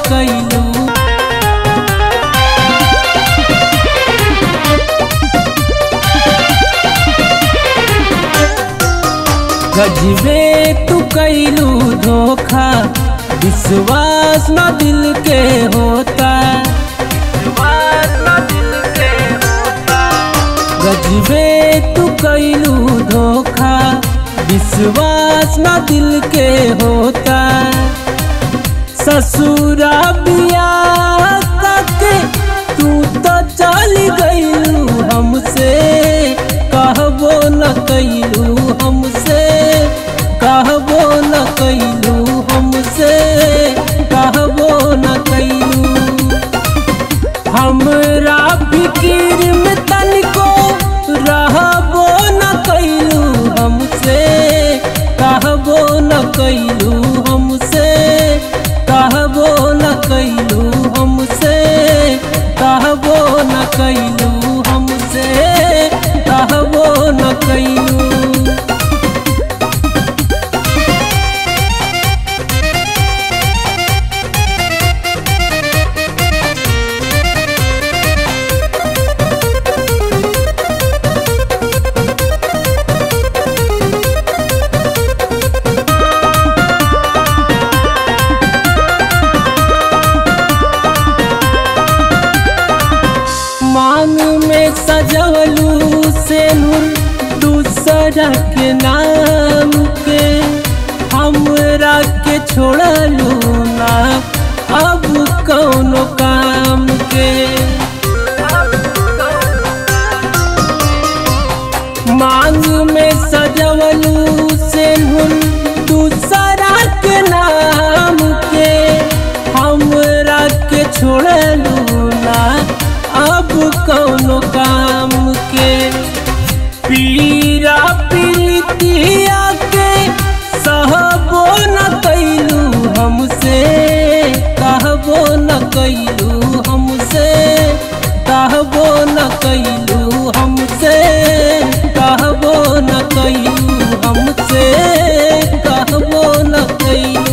कैलू। गजबे तू कैलू धोखा, विश्वास न दिल के होता, गजबे तू कैलू धोखा, विश्वास न दिल के होता। ससुरा बियाह करके तू तो चल गईलू हमसे, कहबो न कैलू हमसे, कहबो न कैलू हमसे, कहबो न कैलू। हमरा फिकिर में तनिको रहबो न कैलू हमसे, कहबो न कैलू हमसे, कहबो न कैलू हमसे, कहबो न कैलू हमसे, कहबो न कैलू। मांग में सजवलू सेनुर दूसरा के नाम के, हमरा के छोड़लू ना अब कौनो काम के। मांग में सजवलू सेनुर दूसरा के नाम के, हमरा के छोड़लू ना अब कौनो काम के। पीरा प्रीतिया के सहबो न कैलू हमसे, कहबो न कैलू हमसे, कहबो न कैलू हमसे, कहबो न कैलू हमसे, कहबो न कैलू।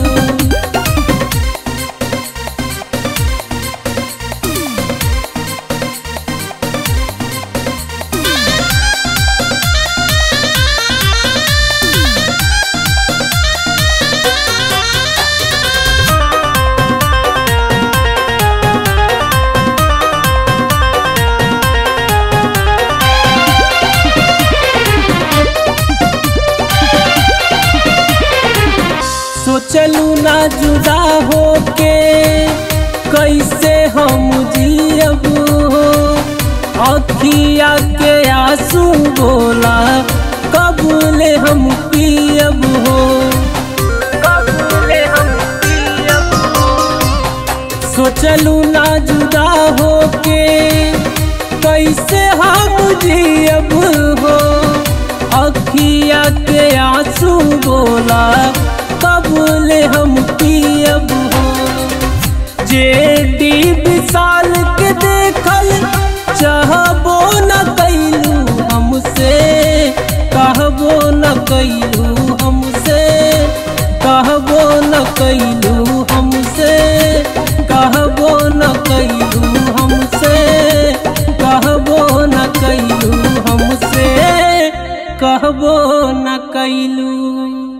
सोचलू ना जुदा होके कैसे हम जियब हो, अखिया के आंसू बोला कबूले हम पियब हो, कबूले हम पियब हो। सोचलू ना जुदा होके कैसे हम जियब हो, अखिया के आंसू बोला कबूले हम पियब हो। जेडी विशाल के देखल चाहबो न कैलू हमसे, कहबो न कैलू हमसे, कहबो न कैलू हमसे, कहबो न कैलू हमसे, कहबो न कैलू हमसे, कहबो न कैलू।